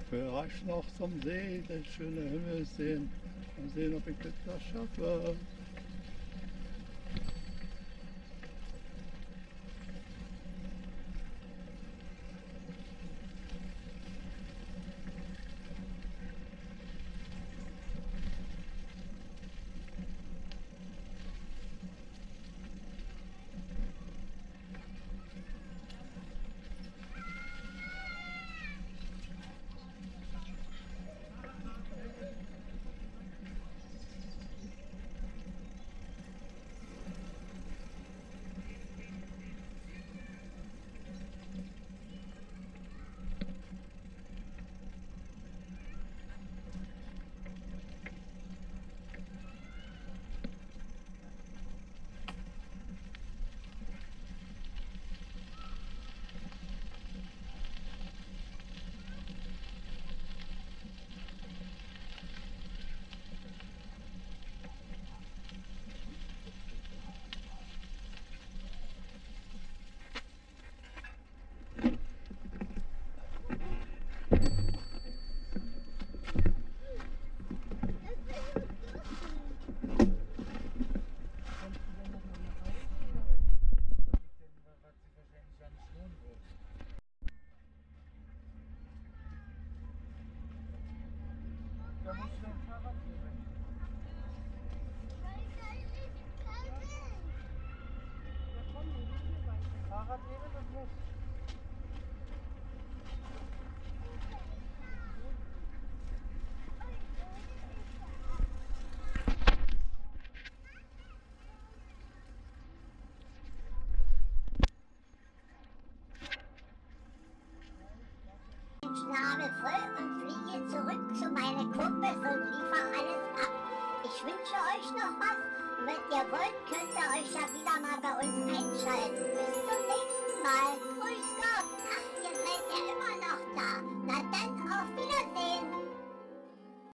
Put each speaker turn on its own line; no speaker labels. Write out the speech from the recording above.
will rasch noch zum See, den schönen Himmel sehen. Mal sehen, ob ich das schaffe.
Da musst du dein Fahrrad nehmen. Ja, komm, wir gehen hier weiter. Fahrrad nehmen und los.
Schnabel voll und fliege zurück zu meinen Kumpels und liefere alles ab. Ich wünsche euch noch was. Wenn ihr wollt, könnt ihr euch ja wieder mal bei uns einschalten. Bis zum nächsten Mal. Grüß Gott!